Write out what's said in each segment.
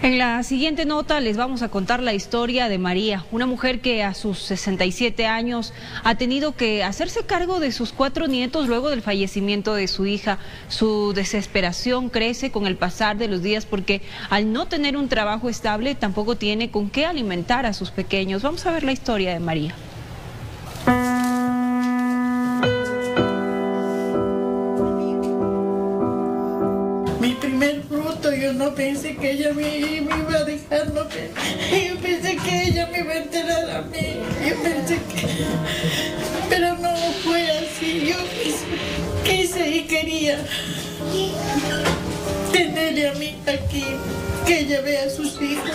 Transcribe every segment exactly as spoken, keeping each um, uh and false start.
En la siguiente nota les vamos a contar la historia de María, una mujer que a sus sesenta y siete años ha tenido que hacerse cargo de sus cuatro nietos luego del fallecimiento de su hija. Su desesperación crece con el pasar de los días porque al no tener un trabajo estable tampoco tiene con qué alimentar a sus pequeños. Vamos a ver la historia de María. Mi primer fruto, yo no pensé que ella me, me iba a dejar, no pensé, yo pensé que ella me iba a enterar a mí, yo pensé que, pero no fue así, yo quise, quise y quería tenerle a mí aquí, que ella vea a sus hijos.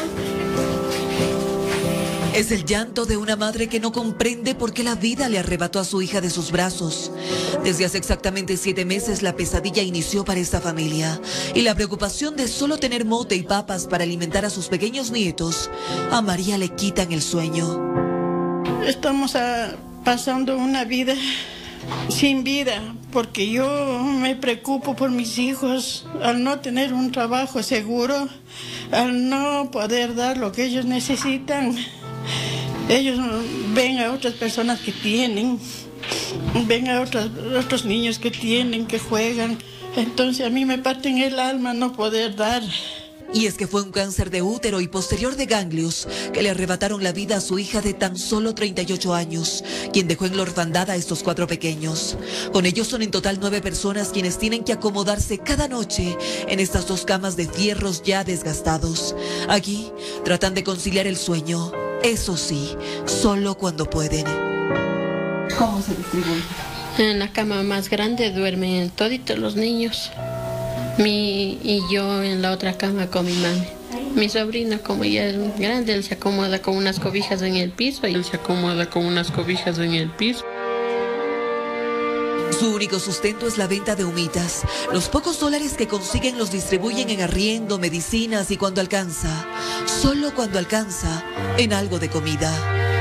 Es el llanto de una madre que no comprende por qué la vida le arrebató a su hija de sus brazos. Desde hace exactamente siete meses la pesadilla inició para esta familia y la preocupación de solo tener mote y papas para alimentar a sus pequeños nietos, a María le quitan el sueño. Estamos a, pasando una vida sin vida porque yo me preocupo por mis hijos al no tener un trabajo seguro, al no poder dar lo que ellos necesitan. Ellos ven a otras personas que tienen, ven a otros, otros niños que tienen, que juegan. Entonces a mí me parten el alma no poder dar. Y es que fue un cáncer de útero y posterior de ganglios que le arrebataron la vida a su hija de tan solo treinta y ocho años, quien dejó en la orfandad a estos cuatro pequeños. Con ellos son en total nueve personas quienes tienen que acomodarse cada noche en estas dos camas de fierros ya desgastados. Aquí tratan de conciliar el sueño, eso sí, solo cuando pueden. ¿Cómo se distribuye? En la cama más grande duermen toditos los niños. Mi, y yo en la otra cama con mi mami. Mi sobrino, como ya es grande, él se acomoda con unas cobijas en el piso y él se acomoda con unas cobijas en el piso. Su único sustento es la venta de humitas. Los pocos dólares que consiguen los distribuyen en arriendo, medicinas y cuando alcanza, solo cuando alcanza, en algo de comida.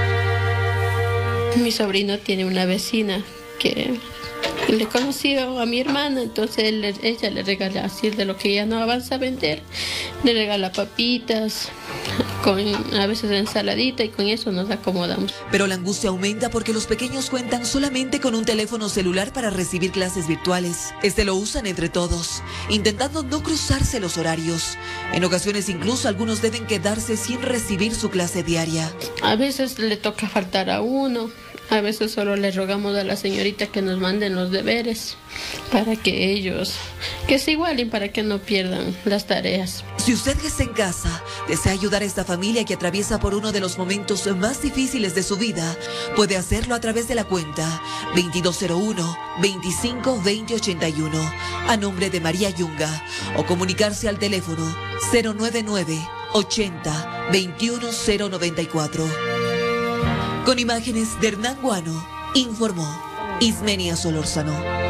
Mi sobrino tiene una vecina que le conoció a mi hermana, entonces él, ella le regala, así de lo que ella no avanza a vender, le regala papitas, con a veces ensaladita y con eso nos acomodamos. Pero la angustia aumenta porque los pequeños cuentan solamente con un teléfono celular para recibir clases virtuales. Este lo usan entre todos, intentando no cruzarse los horarios. En ocasiones incluso algunos deben quedarse sin recibir su clase diaria. A veces le toca faltar a uno. A veces solo le rogamos a la señorita que nos manden los deberes para que ellos, que se igualen, para que no pierdan las tareas. Si usted que está en casa desea ayudar a esta familia que atraviesa por uno de los momentos más difíciles de su vida, puede hacerlo a través de la cuenta veintidós cero uno, veinticinco, veinte, ochenta y uno a nombre de María Yunga o comunicarse al teléfono cero nueve nueve, ochenta, veintiuno, cero noventa y cuatro. Con imágenes de Hernán Guano, informó Ismenia Solórzano.